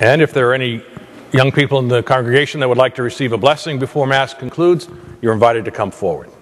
And if there are any young people in the congregation that would like to receive a blessing before Mass concludes, you're invited to come forward.